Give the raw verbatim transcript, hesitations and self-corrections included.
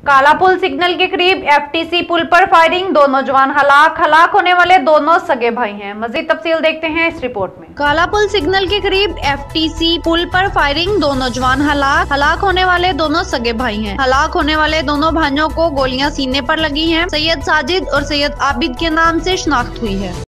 Kalapul signal के करीब FTC पुल पर फायरिंग, दो नौजवान हलाक हलाक होने वाले दोनों सगे भाई हैं। मजीद तफसील देखते हैं इस रिपोर्ट में। कालापुल सिग्नल के करीब एफटीसी पुल पर फायरिंग, दो नौजवान हलाक हलाक होने वाले दोनों सगे भाई हैं। हलाक होने वाले दोनों भाइयों को गोलियां सीने पर लगी हैं। सैयद साजिद और सैयद आबिद के नाम से शिनाख्त हुई है।